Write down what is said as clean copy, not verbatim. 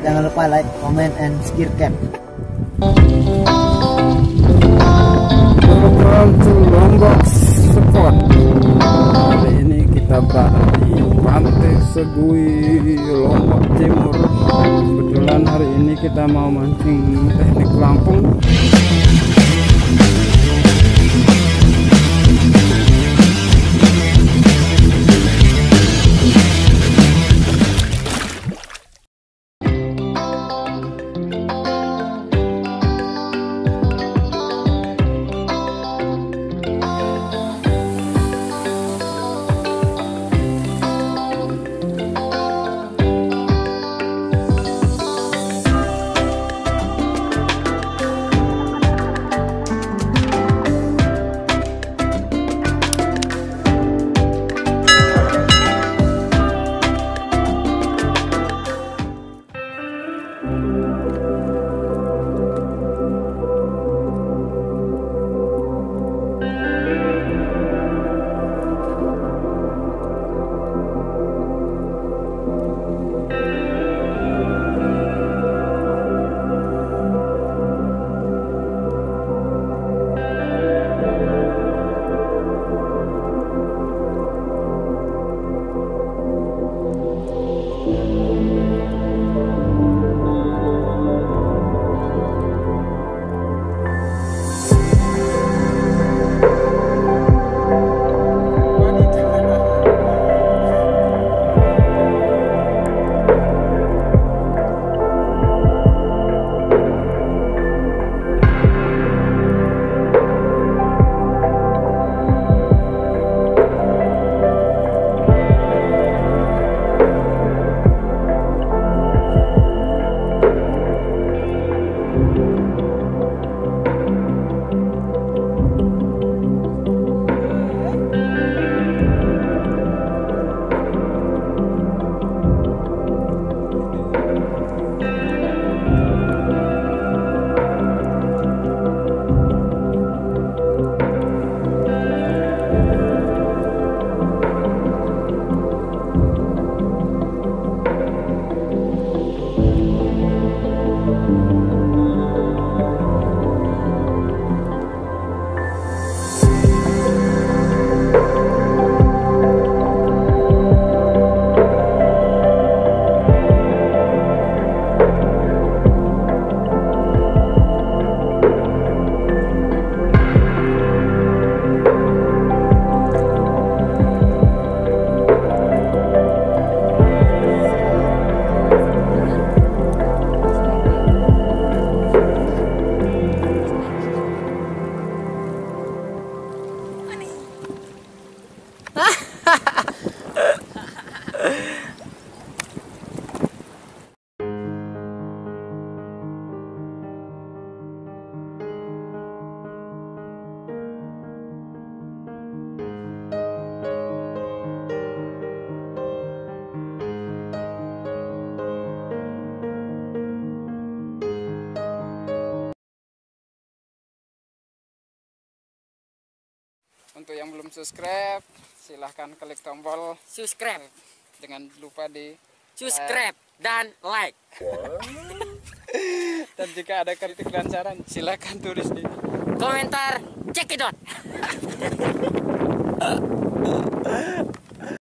Jangan lupa like, comment, and subscribe. Welcome to Lombok Sport. Hari ini kita berada di Pantai Segui, Lombok Timur. Kebetulan hari ini kita mau mancing teknik pelampung. Untuk yang belum subscribe, silahkan klik tombol subscribe. Jangan lupa di Subscribe dan like. Dan jika ada kritik dan saran, silahkan tulis di komentar cekidot.